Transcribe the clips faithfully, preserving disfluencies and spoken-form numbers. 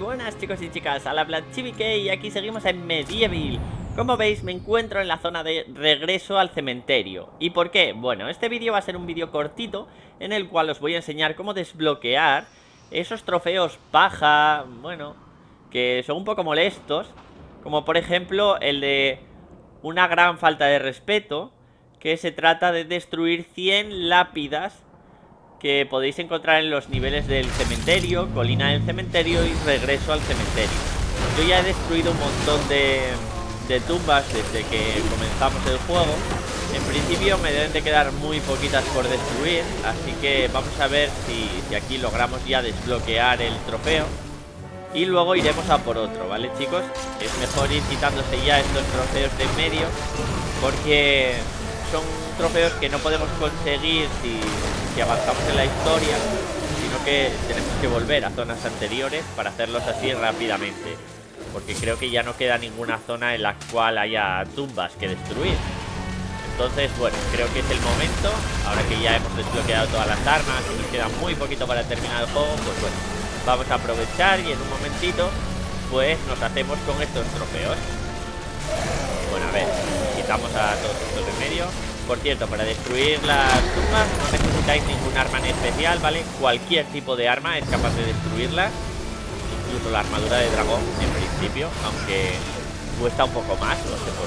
Buenas chicos y chicas, al habla Chibi-K y aquí seguimos en Medieval. Como veis me encuentro en la zona de regreso al cementerio. ¿Y por qué? Bueno, este vídeo va a ser un vídeo cortito en el cual os voy a enseñar cómo desbloquear esos trofeos paja, bueno, que son un poco molestos. Como por ejemplo el de una gran falta de respeto, que se trata de destruir cien lápidas que podéis encontrar en los niveles del cementerio, colina del cementerio y regreso al cementerio. Yo ya he destruido un montón de, de tumbas desde que comenzamos el juego. En principio me deben de quedar muy poquitas por destruir, así que vamos a ver si, si aquí logramos ya desbloquear el trofeo. Y luego iremos a por otro, ¿vale chicos? Es mejor ir quitándose ya estos trofeos de en medio, porque son trofeos que no podemos conseguir si, si avanzamos en la historia, sino que tenemos que volver a zonas anteriores para hacerlos así rápidamente, porque creo que ya no queda ninguna zona en la cual haya tumbas que destruir. Entonces, bueno, creo que es el momento, ahora que ya hemos desbloqueado todas las armas y nos queda muy poquito para terminar el juego, pues bueno, vamos a aprovechar y en un momentito pues nos hacemos con estos trofeos. Bueno, a ver, quitamos a todos estos de medio. Por cierto, para destruir las tumbas no necesitáis ningún arma en especial, ¿vale? Cualquier tipo de arma es capaz de destruirlas, incluso la armadura de dragón en principio, aunque cuesta un poco más, no sé por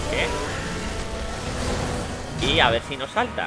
qué. Y a ver si nos salta.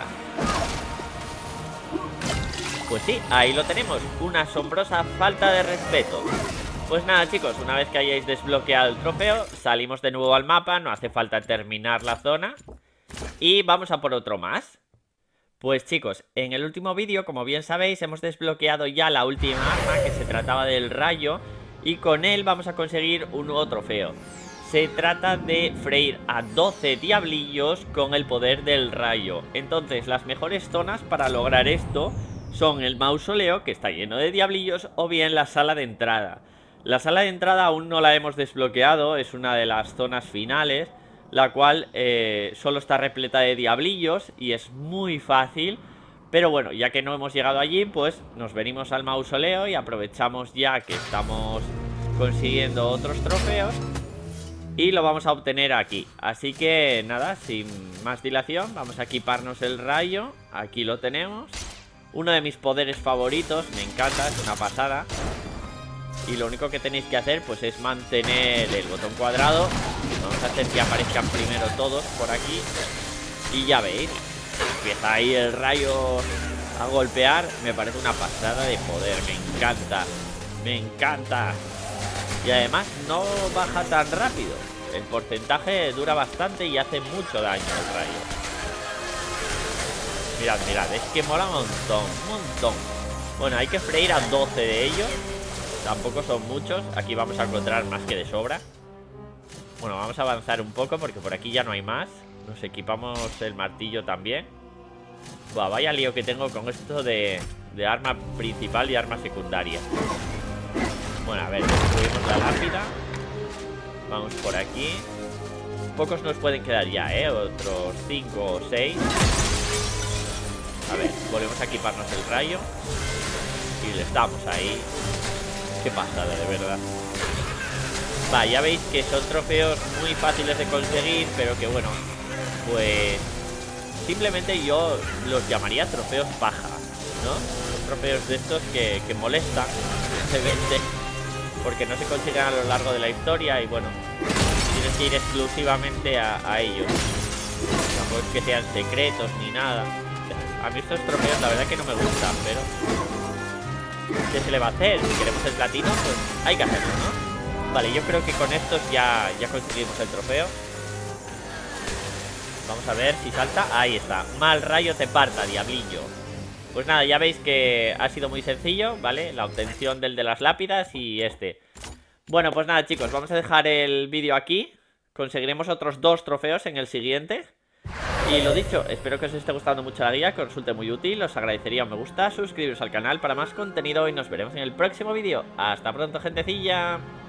Pues sí, ahí lo tenemos, una asombrosa falta de respeto. Pues nada chicos, una vez que hayáis desbloqueado el trofeo, salimos de nuevo al mapa, no hace falta terminar la zona y vamos a por otro más. Pues chicos, en el último vídeo, como bien sabéis, hemos desbloqueado ya la última arma, que se trataba del rayo, y con él vamos a conseguir un nuevo trofeo. Se trata de freír a doce diablillos con el poder del rayo. Entonces las mejores zonas para lograr esto son el mausoleo, que está lleno de diablillos, o bien la sala de entrada. La sala de entrada aún no la hemos desbloqueado, es una de las zonas finales, la cual eh, solo está repleta de diablillos y es muy fácil. Pero bueno, ya que no hemos llegado allí, pues nos venimos al mausoleo y aprovechamos ya que estamos consiguiendo otros trofeos y lo vamos a obtener aquí. Así que nada, sin más dilación, vamos a equiparnos el rayo. Aquí lo tenemos. Uno de mis poderes favoritos, me encanta, es una pasada. Y lo único que tenéis que hacer pues es mantener el botón cuadrado. Vamos a hacer que aparezcan primero todos por aquí. Y ya veis, empieza ahí el rayo a golpear. Me parece una pasada de poder, me encanta. Me encanta. Y además no baja tan rápido. El porcentaje dura bastante y hace mucho daño el rayo. Mirad, mirad, es que mola un montón, un montón. Bueno, hay que freír a doce de ellos. Tampoco son muchos, aquí vamos a encontrar más que de sobra. Bueno, vamos a avanzar un poco porque por aquí ya no hay más. Nos equipamos el martillo también. Buah, vaya lío que tengo con esto de, de arma principal y arma secundaria. Bueno, a ver, destruimos la lápida. Vamos por aquí. Pocos nos pueden quedar ya, ¿eh? Otros cinco o seis. A ver, volvemos a equiparnos el rayo. Y le estamos ahí. Qué pasada, de verdad. Va, ya veis que son trofeos muy fáciles de conseguir, pero que bueno, pues simplemente yo los llamaría trofeos paja, ¿no? Son trofeos de estos que, que molestan, simplemente porque no se consiguen a lo largo de la historia y bueno, tienes que ir exclusivamente a, a ellos. Tampoco es que sean secretos ni nada. A mí estos trofeos la verdad que no me gustan, pero ¿qué se le va a hacer? Si queremos el platino, pues hay que hacerlo, ¿no? Vale, yo creo que con estos ya, ya conseguimos el trofeo. Vamos a ver si salta. Ahí está. Mal rayo te parta, diablillo. Pues nada, ya veis que ha sido muy sencillo, ¿vale? La obtención del de las lápidas y este. Bueno, pues nada chicos, vamos a dejar el vídeo aquí. Conseguiremos otros dos trofeos en el siguiente. Y lo dicho, espero que os esté gustando mucho la guía, que os resulte muy útil. Os agradecería un me gusta, suscribiros al canal para más contenido y nos veremos en el próximo vídeo. Hasta pronto, gentecilla.